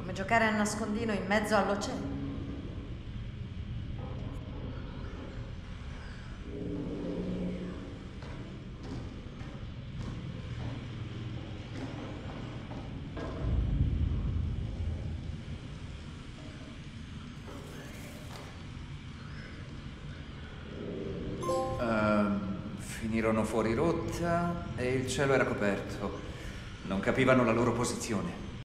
Come giocare a nascondino in mezzo all'oceano. Finirono fuori rotta e il cielo era coperto. Non capivano la loro posizione.